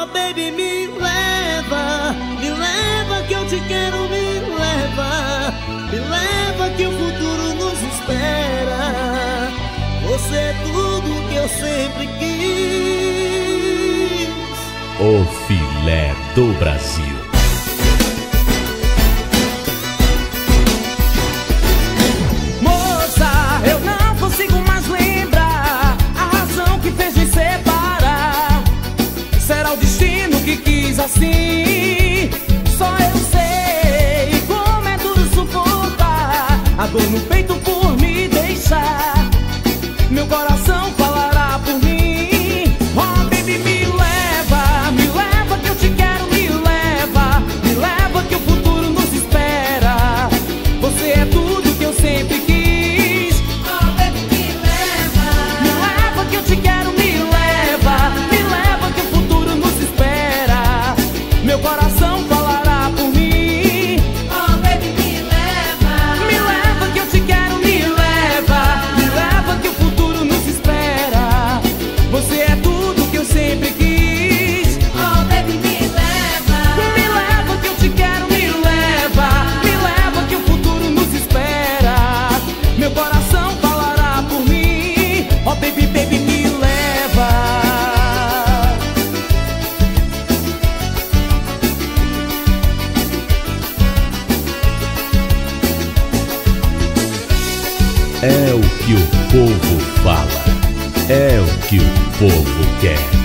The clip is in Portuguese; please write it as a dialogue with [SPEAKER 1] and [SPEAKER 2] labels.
[SPEAKER 1] baby, me leva que eu te quero, me leva que o futuro nos espera. Você é tudo que eu sempre quis.
[SPEAKER 2] O filé do Brasil.
[SPEAKER 1] Moça, eu não consigo mais lembrar a razão que fez me separar. Será o destino que quis assim? Só eu sei como é duro suportar a dor no peito por me deixar. Meu coração falará por mim. Oh baby, me leva que eu te quero, me leva que o futuro nos espera. Você é tudo que eu sempre quis. Oh baby, me leva que eu te quero, me leva que o futuro nos espera. Meu coração falará por mim. Oh baby, me leva que eu te quero, me leva que o futuro nos espera. Você é tudo que eu sempre quis. Oh baby, me leva que eu te quero, me leva que o futuro nos espera. Meu coração falará por mim. Oh baby, baby, me leva.
[SPEAKER 2] É o que o povo fala, é o que o povo quer.